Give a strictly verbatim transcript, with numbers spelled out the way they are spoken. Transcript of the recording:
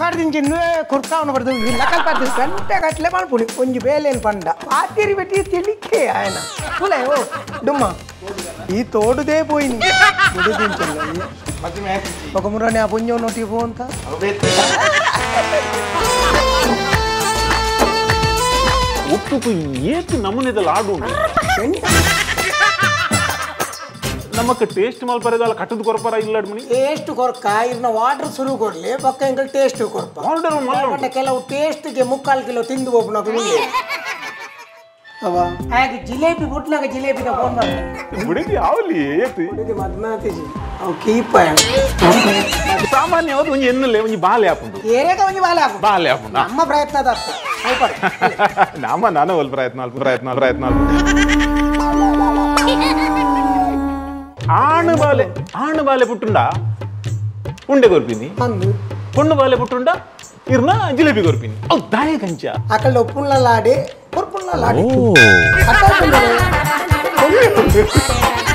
ಪಾಡ್ದಿಂಚಿ ಕುರ್ಕಾವನ ಬರ್ದು ಲಕಲ್ ಪಾಡ್ದು ಗಂಟೆ ಗಟ್ಟಲೆ ಮಾಡ್ಬಿಡಿ ಒಂಜಿ ಬೇಲೇನು ಪಂಡ ಪಾತಿರಿ ಬೆಟ್ಟಿ ತಿಳಿಕೆ ಆಯನ ಹುಲೆ ಓ ಡುಮ್ಮ ಈ ತೋಡುದೇ పోయింది ಮುಡಿದಿಂಚಲ್ಲ ఒక మురని ఆ పుణ్యం నోటి పో ಅಂತ ಒಪ್ಪು ಏತು ನಮೂನೆದಲ್ಲಿ ಆಡು ನಮಕ್ ಟೇಸ್ಟ್ ಮಾಲ್ ಪರದಲ್ಲ ಕಟ್ಟದ ಕೊರಪರ ಇಲ್ಲ ಮನಿ ಟೇಸ್ಟ್ ಕೊರಕ ಇರ್ನ ವಾಟರ್ ಸುರು ಕೊಡ್ಲಿ ಪಕ್ಕ ಎಂಕಲ್ ಟೇಸ್ಟ್ ಕೊರಪ ಆರ್ಡರ್ ಮಾಡಿ ಕೆಲವು ಟೇಸ್ಟ್ ಗೆ ಮುಕ್ಕಾಲು ಕಿಲೋ ತಿಂದು ಹೋಗ್ಬಿಡ ಕುಡಿಲಿ ಅವ ಹಾಗೆ ಜಿಲೇಬಿ ಬುಟ್ನಾಗ ಜಿಲೇಬಿ ದ ಫೋನ್ ಮಾಡ್ತಾರೆ ಬುಡಿದಿ ಯಾವಲಿ ಏತು ಬುಡಿದಿ ಮದ್ನಾತಿಜಿ ಅವ ಕೀಪ ಸಾಮಾನ್ಯ ಅವ್ರು ಒಂಜಿ ಎನ್ನಲೆ ಒಂಜಿ ಬಾಲೆ ಹಾಪುಂಡು ಏರೇಗ ಒಂಜಿ ಬಾಲೆ ಹಾಪು ಬಾಲೆ ಹಾಪುಂಡು ನಮ್ಮ ಪ್ರಯತ್ನದ ಅಪ್ಪ ಐಪರ್ ನಮ್ಮ ನಾನು ಒಲ್ ಪ್ರಯತ್ನ ಅಲ್ಪ ಪ್ರಯತ್ನ ಪ್ರಯತ್ನ ಆಣು ಬಾಲೆ ಆಣು ಬಾಲೆ ಪುಟ್ಟುಂಡ ಉಂಡೆ ಕೊರ್ಪಿನಿ ಅಂದು ಪೊಣ್ಣು ಬಾಲೆ ಪುಟ್ಟುಂಡ ಇರ್ನ ಜಿಲೇಬಿ ಕೊರ್ಪಿನಿ ಅವ್ ದಾಯ ಕಂಚ ಅಕಲ್ ಉಪ್ಪುಣ್ಣಲಾಡಿ ಕುರ್ಪುಣ್ಣಲಾಡಿ